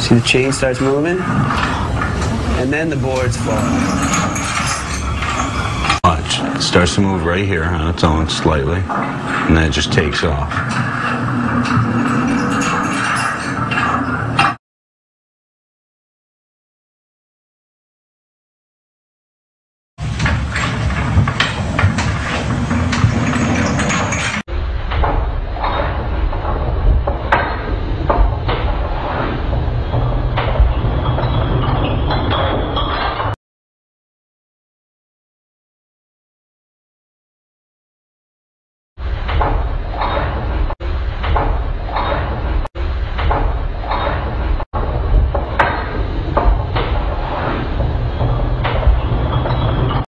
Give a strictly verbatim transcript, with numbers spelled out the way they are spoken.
See the chain starts moving? And then the boards fall. Watch. It starts to move right here on its own slightly, and then it just takes off.